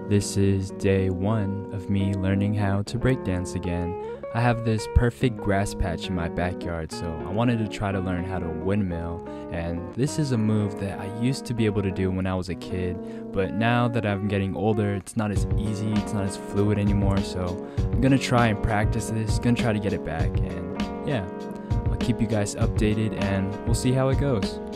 This is day 1 of me learning how to breakdance again. I have this perfect grass patch in my backyard, so I wanted to try to learn how to windmill, and this is a move that I used to be able to do when I was a kid, but now that I'm getting older, it's not as easy, it's not as fluid anymore, so I'm gonna try and practice this, gonna try to get it back, and yeah, I'll keep you guys updated and we'll see how it goes.